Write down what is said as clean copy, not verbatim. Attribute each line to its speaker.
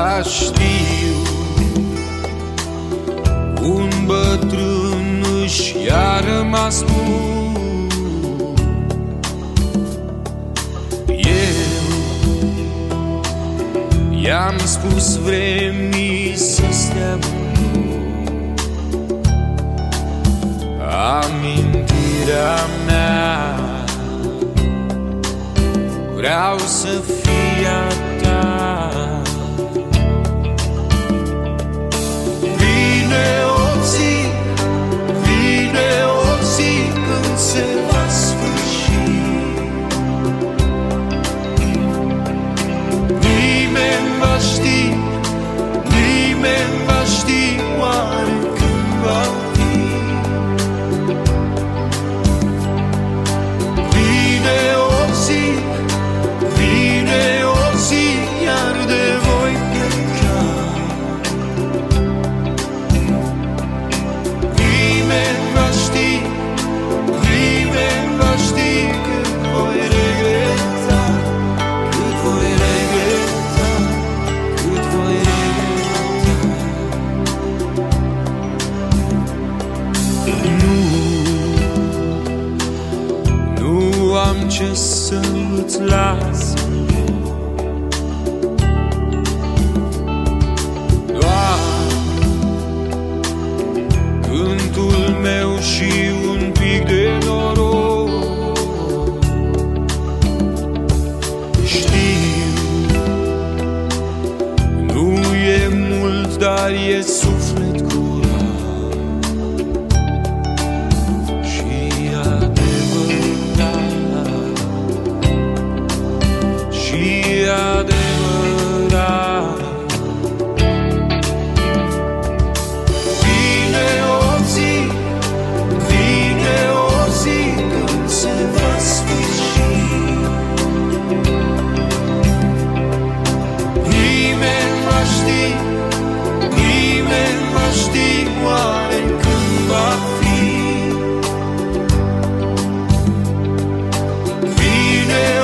Speaker 1: Dar știu, un bătrân își i-a rămas bun. Eu i-am spus vremii să stea bun. Amintirea mea vreau să fie a ta. Vine o zi, vine o zi când se va sfârși. Nimeni va ști, nimeni va ști oare când va fi. Vine o zi, vine o zi, iar de voi pleca. Nimeni va ști, nimeni va ști cât voi regreta, cât voi regreta, cât voi regreta. Nu am ce să îți las, doar cântul meu și un pic de noroc. Știu, nu e mult, dar e suflet curat și adevărat, și adevărat. Vine o zi, vine o zi când se va sfârși. Nimeni va ști, nimeni va ști oare când va fi. Vine